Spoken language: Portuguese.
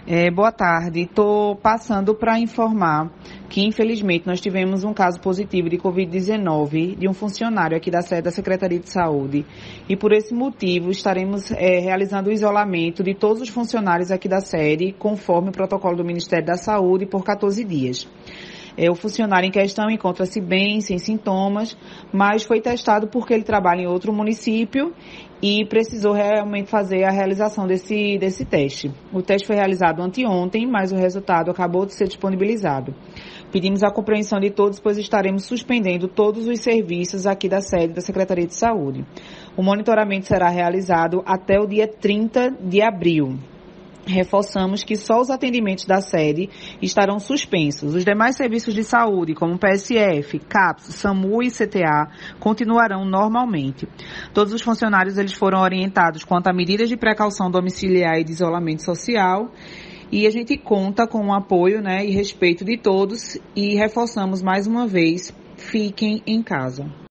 Boa tarde. Estou passando para informar que, infelizmente, nós tivemos um caso positivo de Covid-19 de um funcionário aqui da sede da Secretaria de Saúde. E, por esse motivo, estaremos realizando o isolamento de todos os funcionários aqui da sede, conforme o protocolo do Ministério da Saúde, por 14 dias. O funcionário em questão encontra-se bem, sem sintomas, mas foi testado porque ele trabalha em outro município e precisou realmente fazer a realização desse teste. O teste foi realizado anteontem, mas o resultado acabou de ser disponibilizado. Pedimos a compreensão de todos, pois estaremos suspendendo todos os serviços aqui da sede da Secretaria de Saúde. O monitoramento será realizado até o dia 30 de abril. Reforçamos que só os atendimentos da sede estarão suspensos. Os demais serviços de saúde, como PSF, CAPS, SAMU e CTA, continuarão normalmente. Todos os funcionários eles foram orientados quanto a medidas de precaução domiciliar e de isolamento social. E a gente conta com o apoio, e respeito de todos e reforçamos mais uma vez, fiquem em casa.